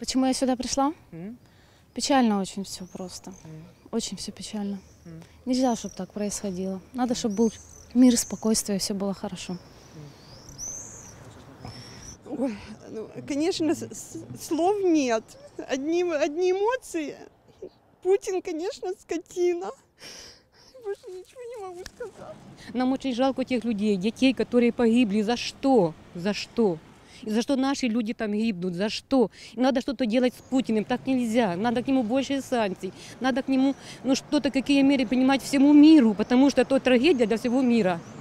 Почему я сюда пришла? М? Печально очень все просто. М. Очень все печально. М. Нельзя, чтобы так происходило. Надо, чтобы был мир, спокойствие, все было хорошо. Ой, ну, конечно, слов нет. Одни эмоции. Путин, конечно, скотина. Больше ничего не могу сказать. Нам очень жалко тех людей, детей, которые погибли. За что? За что? И за что наши люди там гибнут? За что? И надо что-то делать с Путиным. Так нельзя. Надо к нему больше санкций. Надо к нему, ну что-то, какие меры принимать всему миру, потому что это трагедия для всего мира.